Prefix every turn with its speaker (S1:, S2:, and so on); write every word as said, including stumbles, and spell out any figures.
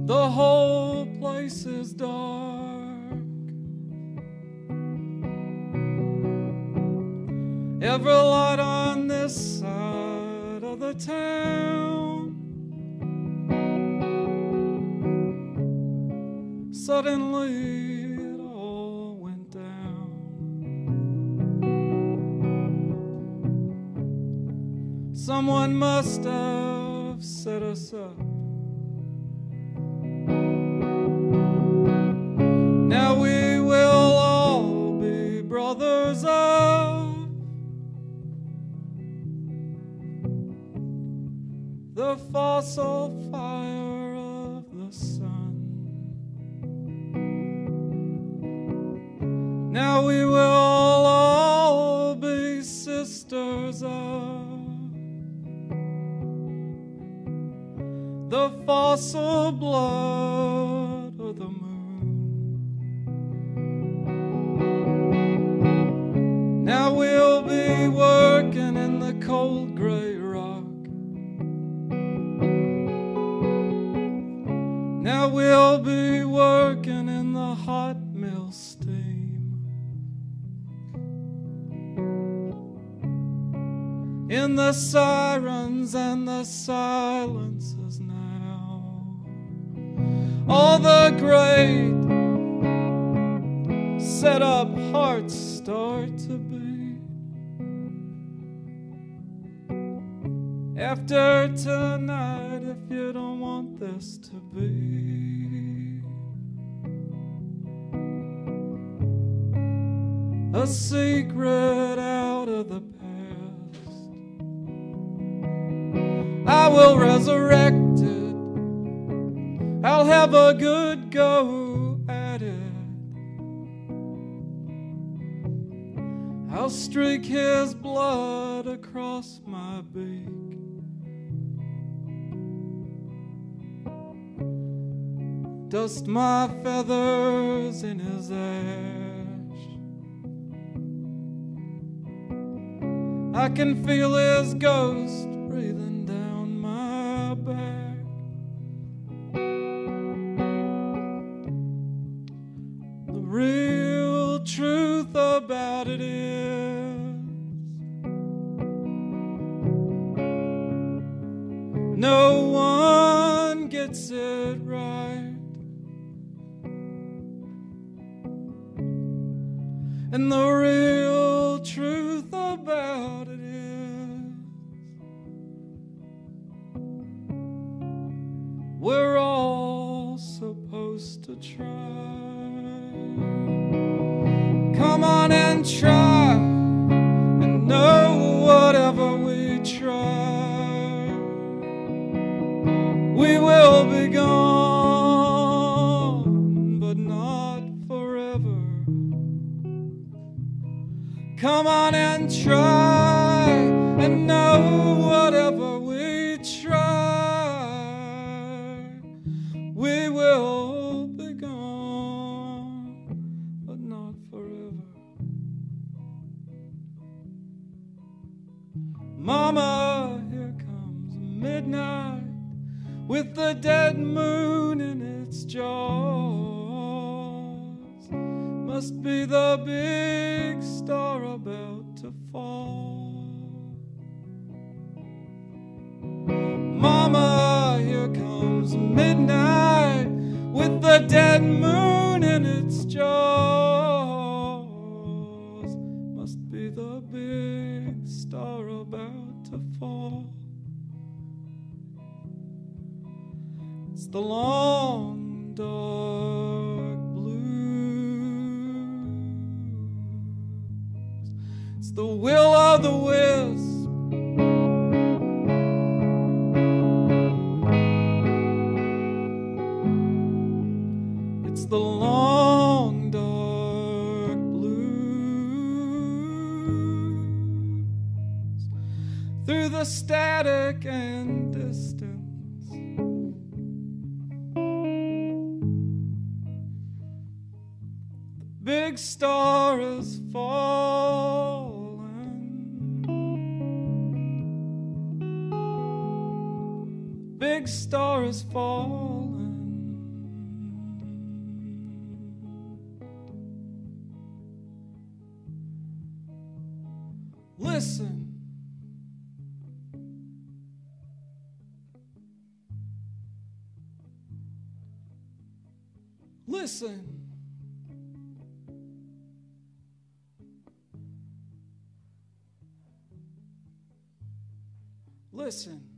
S1: The whole place is dark. Every light on this side of the town suddenly it all went down. Someone must have set us up. Now we will all be brothers of the fossil fire of the sun. Now we will all be sisters of the fossil blood of the moon. Now we'll be working in the cold gray rock. Now we'll be working in the hot mill steam, in the sirens and the silences now. All the great set up hearts start to beat. After tonight, if you don't want this to be a secret out of the past, I will resurrect it. I'll have a good go at it. I'll streak his blood across my beak. Dust my feathers in his ash. I can feel his ghost breathing down my back. The real truth about it is, no one gets it right. And the real truth about it is, we're all supposed to try. Come on and try, and know whatever we try, we will be gone, but not forever. Come on and try, and know whatever we try, we will be gone, but not forever. Mama, here comes midnight with the dead moon in its jaws. Must be the big star about to fall. Mama, here comes midnight with the dead moon in its jaws. Must be the big star about to fall. It's the long dark blue. It's the will o' the wisp. It's the long dark blues. Through the static and distance, big star is falling. Big star is falling. Listen. Listen. Listen.